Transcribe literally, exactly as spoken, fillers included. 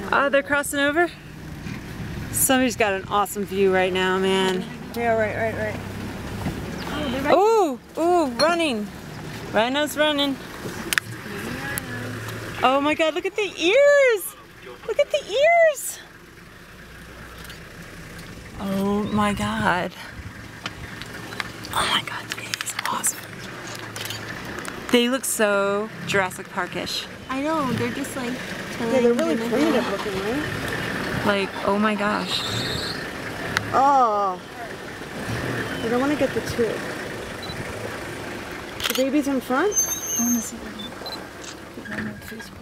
Oh, they're crossing over? Somebody's got an awesome view right now, man. Yeah, right, right, right. Oh, they're right. Ooh, ooh, running. Rhino's running. Oh my God, look at the ears. Look at the ears. Oh my God. Oh my God, he's awesome. They look so Jurassic Park-ish. I know, they're just like... Yeah, they're really primitive looking, right? Like, oh my gosh. Oh. I don't want to get the two. The baby's in front? I want to see them.